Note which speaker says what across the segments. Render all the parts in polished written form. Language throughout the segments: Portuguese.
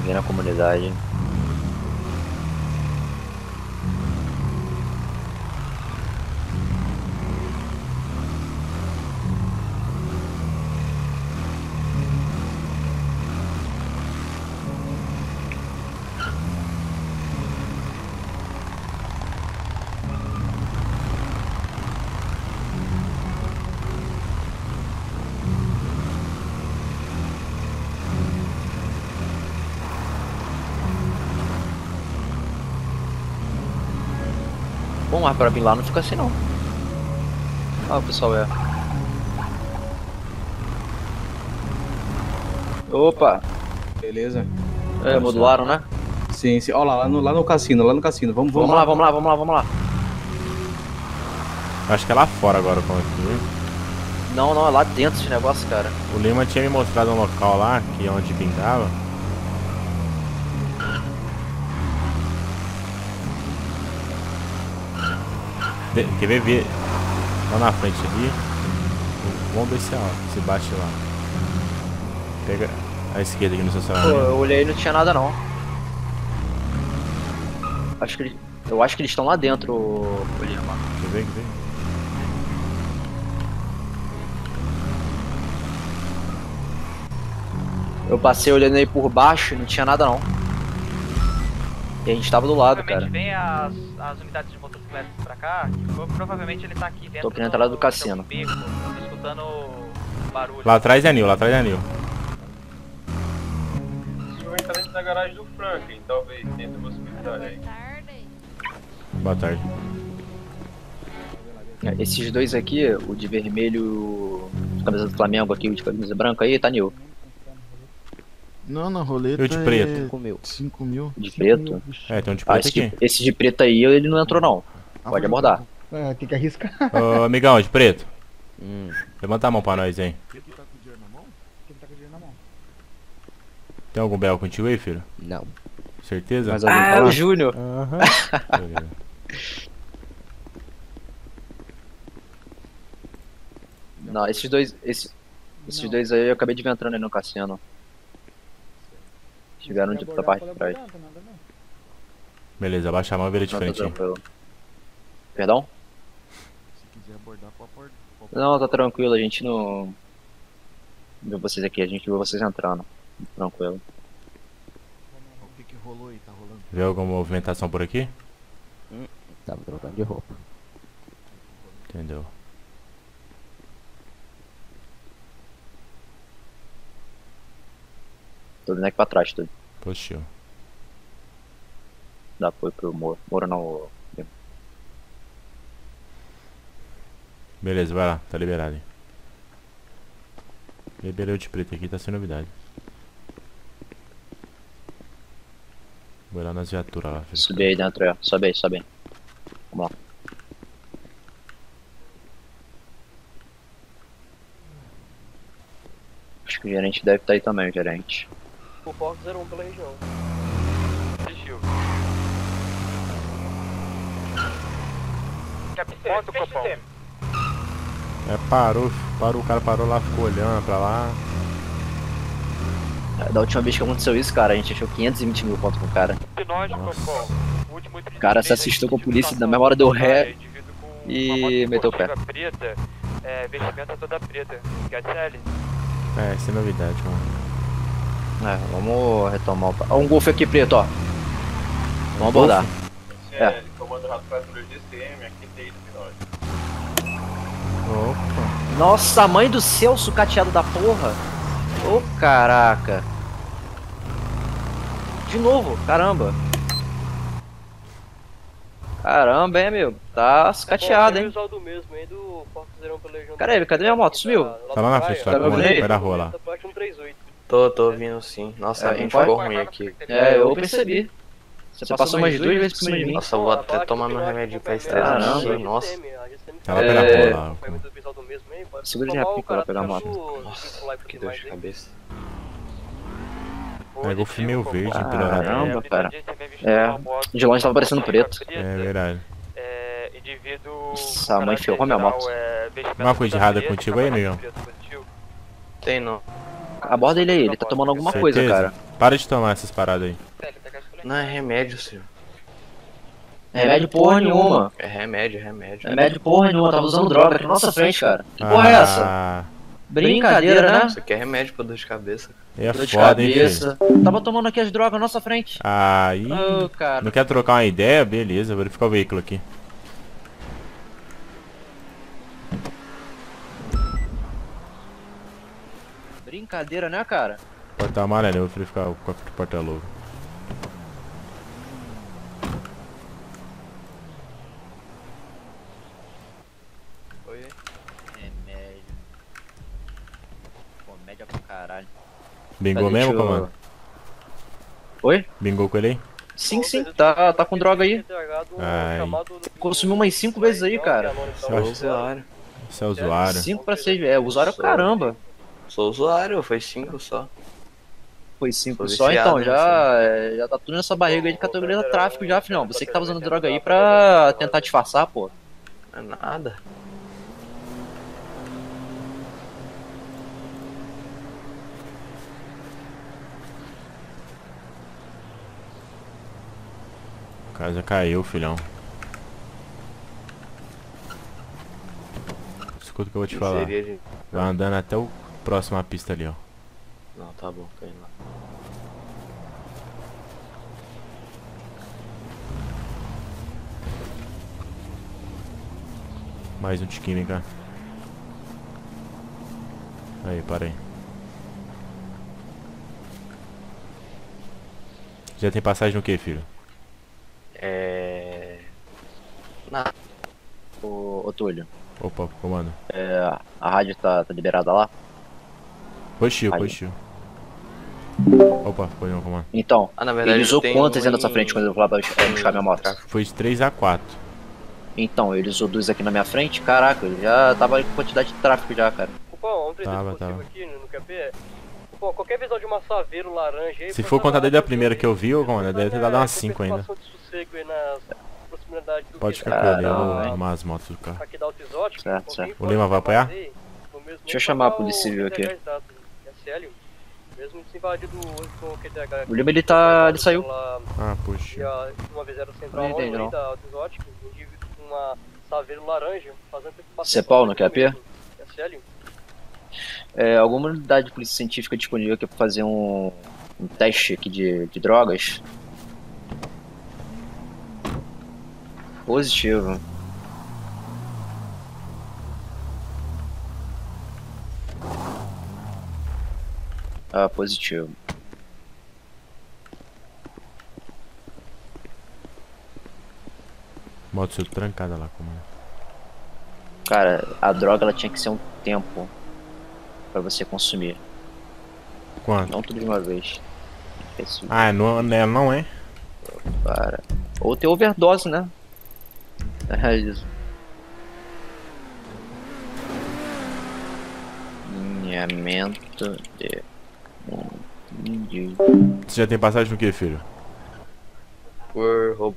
Speaker 1: ninguém na comunidade. Bom, mas pra vir lá não fica assim não. Ah, o pessoal é. Opa!
Speaker 2: Beleza?
Speaker 1: É, modularam, né?
Speaker 2: Sim, sim. Ó lá no cassino, lá no cassino. Vamos
Speaker 1: Vamos lá, vamos lá, vamos lá, vamos lá.
Speaker 3: Acho que é lá fora agora o ponto, viu?
Speaker 1: Não, não, é lá dentro esse negócio, cara.
Speaker 3: O Lima tinha me mostrado um local lá, que é onde pintava. Quer ver lá na frente ali? Vamos ver se bate lá. Pega a esquerda aqui no
Speaker 1: Pô,
Speaker 3: estacionamento.
Speaker 1: eu olhei e não tinha nada não. Eu acho que eles estão lá dentro, o Lima.
Speaker 3: Quer ver?
Speaker 1: Eu passei olhando aí por baixo e não tinha nada não. E a gente tava do lado, cara.
Speaker 4: Vem as unidades de motocicletas pra cá, provavelmente ele tá aqui dentro.
Speaker 1: Tô aqui na entrada do cassino.
Speaker 4: Beco, tô escutando barulho.
Speaker 3: Lá atrás é Nil, lá atrás é Nil.
Speaker 5: Provavelmente tá dentro da garagem do Franklin, talvez, tenha essa possibilidade aí.
Speaker 3: Boa tarde.
Speaker 1: Esses dois aqui, o de vermelho, de camisa do Flamengo aqui, o de camisa branca aí, tá Nil.
Speaker 6: Não, na roleta
Speaker 3: Eu de preto.
Speaker 6: é
Speaker 1: 5
Speaker 6: mil.
Speaker 1: mil. De preto?
Speaker 3: É, tem um de preto aqui.
Speaker 1: Esse de preto aí, ele não entrou não. Pode abordar.
Speaker 7: É, tem que arriscar.
Speaker 3: Ô, amigão, de preto. Levanta a mão pra nós, hein.
Speaker 7: Quem tá com o dinheiro na mão? Quem tá com o dinheiro na mão?
Speaker 3: Tem algum belo contigo aí, filho?
Speaker 6: Não.
Speaker 3: Certeza?
Speaker 1: Mas alguém fala? O Júnior.
Speaker 3: Aham. Beleza.
Speaker 1: Não, esses dois aí eu acabei de ver entrando aí no cassino. Tiveram de da parte de trás.
Speaker 3: Beleza, abaixa a mão e vira de
Speaker 1: Não, tá
Speaker 3: frente.
Speaker 1: tranquilo. Perdão?
Speaker 6: Se quiser abordar, pode abordar.
Speaker 1: Não, tá tranquilo, a gente não vê vocês aqui, a gente viu vocês entrando. Tranquilo.
Speaker 6: O que rolou aí? Tá rolando?
Speaker 3: Vê alguma movimentação por aqui?
Speaker 6: Tava trocando de roupa.
Speaker 3: Entendeu.
Speaker 1: Tô vindo aqui pra trás, tudo.
Speaker 3: Positivo.
Speaker 1: Dá apoio pro Moro. Moro não.
Speaker 3: Beleza, vai lá, tá liberado, hein. Liberei o de preto aqui, tá sem novidade. Vou lá nas viaturas lá, filho.
Speaker 1: Subi aí dentro, é. Sobe aí, sobe aí. Vamos lá. Acho que o gerente deve estar aí também, o gerente.
Speaker 4: O Fox 01 pela região. Desistiu. Capitão, Copão.
Speaker 3: Parou, o cara parou lá, ficou olhando pra lá.
Speaker 1: Da última vez que aconteceu isso, cara, a gente achou 520 mil pontos com o cara. O cara se assustou com a polícia, na mesma hora deu ré e meteu o pé.
Speaker 4: Preta, vestimenta toda preta. HCL.
Speaker 3: É, sem novidade, mano.
Speaker 1: Vamos retomar o... Ó, um golfe aqui preto, ó. Vamos abordar.
Speaker 5: É, comando rato patrulha DCM, aqui tem do Pinóquio.
Speaker 3: Opa.
Speaker 1: Nossa, mãe do céu, sucateado da porra. Ô, caraca. De novo, caramba. Caramba, hein, meu. Tá sucateado, hein. Cara, cadê minha moto? Sumiu?
Speaker 3: Tá lá na frente, tá com ele, vai da rua lá.
Speaker 8: Tô ouvindo sim. Nossa, a gente ficou ruim aqui.
Speaker 1: Eu percebi. Você passou mais 2 vezes por cima de mim.
Speaker 8: Nossa, eu vou até tomar meu remédio pra estresse
Speaker 1: Caramba.
Speaker 8: aqui, nossa.
Speaker 3: Tá lá pela rua lá.
Speaker 1: Segura de rapidinho pra ela pegar a moto.
Speaker 8: Nossa, que dor de cabeça.
Speaker 3: É golfe meio verde, empilhorado.
Speaker 1: Caramba, cara. De longe tava parecendo preto.
Speaker 3: É verdade.
Speaker 1: Nossa, a mãe ferrou minha moto.
Speaker 3: Uma coisa errada contigo aí, amigão?
Speaker 8: Tem não.
Speaker 1: Aborda ele aí, ele tá tomando alguma coisa,
Speaker 3: Certeza?
Speaker 1: cara.
Speaker 3: Para de tomar essas paradas aí.
Speaker 8: Não é remédio, senhor.
Speaker 1: Remédio porra nenhuma.
Speaker 8: É remédio, remédio.
Speaker 1: Remédio porra nenhuma, tava usando droga aqui na nossa frente, cara. Que porra é essa? Brincadeira, né?
Speaker 8: Isso aqui é remédio pra dor de cabeça.
Speaker 3: É
Speaker 1: Dor de
Speaker 3: foda, hein, filho.
Speaker 1: cabeça. Tava tomando aqui as drogas na nossa frente.
Speaker 3: Aí.
Speaker 1: Ô, cara.
Speaker 3: Não quer trocar uma ideia? Beleza, vou verificar o veículo aqui.
Speaker 1: Brincadeira, né, cara?
Speaker 3: Porta amarelo, eu vou verificar o cofre do porta-luva.
Speaker 1: Remédio. Comédia pra caralho.
Speaker 3: Bingou
Speaker 1: Cadê?
Speaker 3: mesmo,
Speaker 1: Deixa eu-
Speaker 3: comando?
Speaker 1: Oi?
Speaker 3: Bingou com ele aí?
Speaker 1: Sim, sim. Tá com droga aí.
Speaker 3: Ai.
Speaker 1: Consumiu umas 5 vezes aí, cara.
Speaker 8: Sou usuário.
Speaker 3: Você é usuário.
Speaker 1: 5 pra 6 vezes. É, usuário é o caramba.
Speaker 8: Sou usuário, foi 5 só.
Speaker 1: Foi 5
Speaker 8: Tô
Speaker 1: só,
Speaker 8: viciado
Speaker 1: então já tá tudo nessa barriga aí de categoria de tráfico já, filhão. Você que tava usando droga aí pra tentar disfarçar, pô.
Speaker 8: Não é nada.
Speaker 3: O cara já caiu, filhão. Escuta o que eu vou te falar.
Speaker 8: Seria de...
Speaker 3: Vai andando até o próxima pista ali, ó.
Speaker 8: Não, tá bom, tô indo lá.
Speaker 3: Mais um tiquinho, vem cá. Aí, para aí. Já tem passagem no que, filho?
Speaker 8: Nada.
Speaker 1: Ô Túlio,
Speaker 3: Opa, comando.
Speaker 1: a rádio tá liberada lá?
Speaker 3: Roxio,
Speaker 1: Aí.
Speaker 3: roxio. Opa, foi não, comando.
Speaker 1: Então,
Speaker 8: Ah, na verdade
Speaker 1: ele usou
Speaker 8: eu tenho
Speaker 1: quantas aí na
Speaker 8: em-
Speaker 1: sua frente quando eu falava buscar minha moto?
Speaker 3: Foi de 3 a 4.
Speaker 1: Então, ele usou 2 aqui na minha frente, caraca, ele já tava com quantidade de tráfico já, cara.
Speaker 5: Cupom, um 3
Speaker 3: Tava,
Speaker 5: possível
Speaker 3: tava.
Speaker 5: aqui no QP. Cupom, qualquer visão de uma saveiro laranja aí...
Speaker 3: Se for contar desde a primeira que eu vi, ô, comando, deve ter dado umas 5 ainda. Pode ficar com ele, eu vou arrumar as motos do carro.
Speaker 5: Aqui da Auto Exótico.
Speaker 1: Certo, certo.
Speaker 3: O Lima vai apoiar?
Speaker 1: Deixa eu chamar a Polícia Civil aqui.
Speaker 5: Mesmo desinvadido hoje com o QTH.
Speaker 1: O Lima, ele saiu.
Speaker 3: Ah, puxa.
Speaker 5: Uma vez era o central
Speaker 1: Não entendi,
Speaker 5: ali
Speaker 1: não.
Speaker 5: da Auto Exótico, um indivíduo com uma saveiro laranja, fazendo...
Speaker 1: Cepal no QAP?
Speaker 5: SL.
Speaker 1: Alguma unidade de polícia científica disponível aqui pra fazer um teste aqui de drogas? Positivo. Ah, positivo.
Speaker 3: Moto sua trancada lá, comando.
Speaker 1: Cara, a droga ela tinha que ser um tempo pra você consumir,
Speaker 3: Quanto?
Speaker 1: não tudo de uma vez. Esse
Speaker 3: Ah, não é?
Speaker 1: cara. Ou ter overdose, né? É isso. Alinhamento de...
Speaker 3: Você já tem passagem no que, filho?
Speaker 8: Por roubo.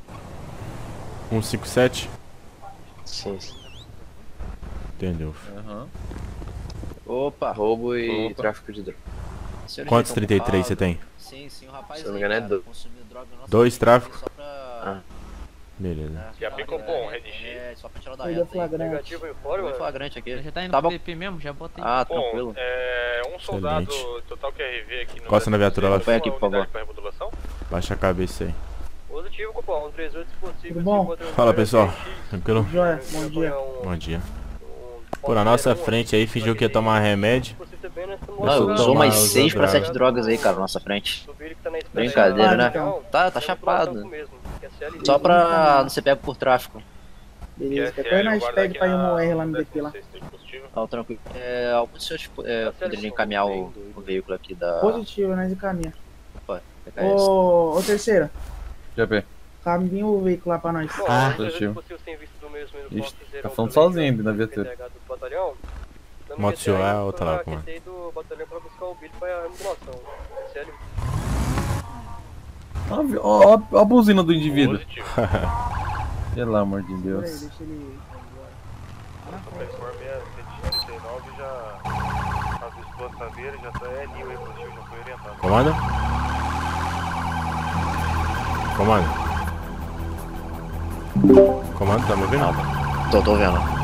Speaker 3: 157?
Speaker 8: Sim, sim.
Speaker 3: Entendeu, filho.
Speaker 1: Opa!
Speaker 8: Roubo e
Speaker 1: Opa.
Speaker 8: tráfico de droga.
Speaker 1: Senhores
Speaker 3: Quantos
Speaker 1: estão
Speaker 3: 33 você
Speaker 1: ocupados?
Speaker 3: tem?
Speaker 1: Sim, sim, o rapaz
Speaker 8: Se eu não
Speaker 1: aí,
Speaker 8: me engano, é
Speaker 1: cara,
Speaker 8: dois.
Speaker 1: consumiu droga na nossa
Speaker 3: 2
Speaker 1: frente
Speaker 3: tráfico?
Speaker 1: só pra...
Speaker 3: Beleza.
Speaker 5: Já aplicou bom, Red X.
Speaker 1: Só pra tirar da
Speaker 7: Perdeu
Speaker 1: reta aí.
Speaker 7: flagrante.
Speaker 5: Negativo em fora,
Speaker 1: Foi
Speaker 5: mano.
Speaker 1: flagrante aqui.
Speaker 4: Já tá indo
Speaker 1: Tava...
Speaker 4: pro PP mesmo? Já botei.
Speaker 1: Ah,
Speaker 5: Bom,
Speaker 1: tranquilo.
Speaker 5: um soldado
Speaker 3: Excelente.
Speaker 5: total QRV aqui no...
Speaker 3: Encosta na viatura lá.
Speaker 1: Põe aqui, por favor.
Speaker 5: Para remodulação.
Speaker 3: Baixa a cabeça aí.
Speaker 5: Positivo, cupom, 138 se possível.
Speaker 7: Tudo bom?
Speaker 3: Fala, pessoal. Tranquilo?
Speaker 7: Joia, bom dia.
Speaker 3: Bom dia. Por na nossa frente aí, fingiu que ia tomar remédio.
Speaker 1: Não,
Speaker 3: Usou
Speaker 1: usou mais
Speaker 3: uma-
Speaker 1: 6 pra
Speaker 3: droga.
Speaker 1: 7 drogas aí, cara, na nossa frente.
Speaker 5: Brincadeira,
Speaker 1: Brincadeira, né?
Speaker 7: então.
Speaker 1: Tá chapado. Só pra não ser pego por tráfico.
Speaker 7: Beleza, depois nós pede pra ir um R lá no DP lá.
Speaker 1: Tá, tranquilo. Algum dos senhores poderiam encaminhar o veículo aqui da...
Speaker 7: Positivo, nós encaminha.
Speaker 1: PKS?
Speaker 7: Ô, terceira,
Speaker 2: Já vê.
Speaker 7: caminha o veículo lá pra nós.
Speaker 2: Ah, positivo. Ixi, tá falando sozinho na viatura.
Speaker 3: Moto seu é a outra lá,
Speaker 5: como
Speaker 3: comando.
Speaker 2: Ó a buzina do indivíduo. Pelo amor de
Speaker 7: Peraí,
Speaker 2: Deus.
Speaker 7: deixa ele...
Speaker 3: Comanda? Comando? Comando, tá me ouvindo?
Speaker 1: Tô vendo.